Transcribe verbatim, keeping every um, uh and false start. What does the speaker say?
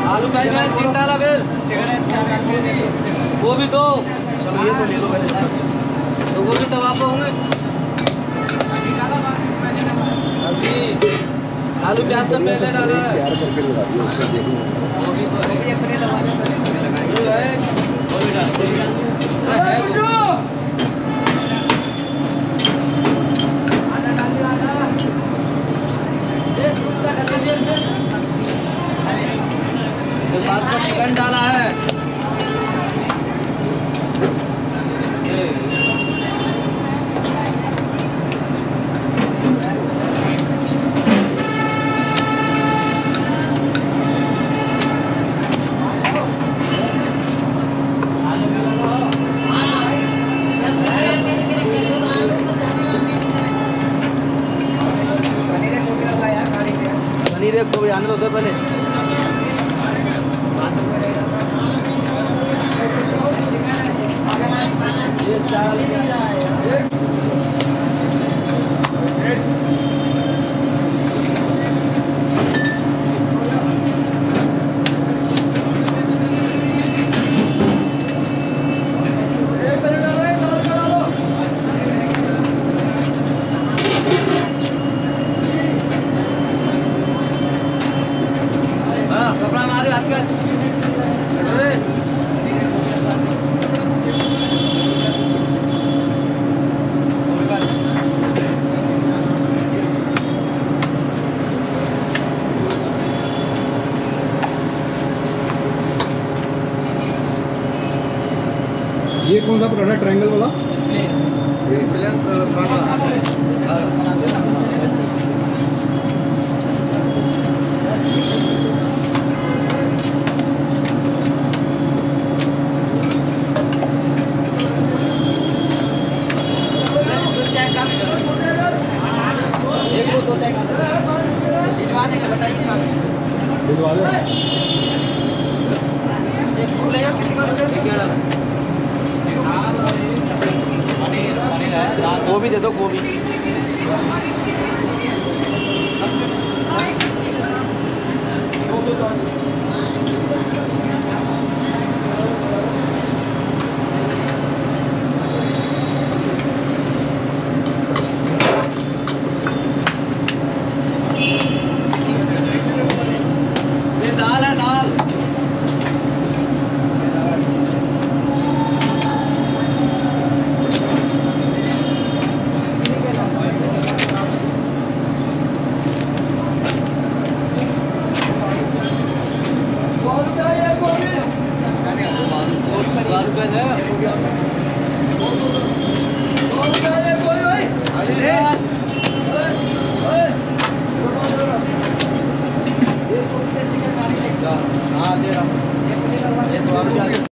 आलू बैंगन तीन डाला फिर गोभी दो। चलो ये तो ले लो पहले। तो गोभी तब आप होंगे अभी आलू प्याज सब पहले डाला है। बाद में चिकन डाला है। पनीर एक गोभी आने दो पहले। ये चार कपड़ा मारे हाथ का। ये कौन सा पराठा ट्रायंगल वाला? ये प्लेन पराठा बनाते हैं वैसे। एक दो दो चाय भिजवा देंगे, बताइए। भिजवा दे। एक फूल है किसी को क्या डाला? गोभी दे दो गोभी। ये दाल है दाल। हाँ दे रहा हूँ। ये तो आप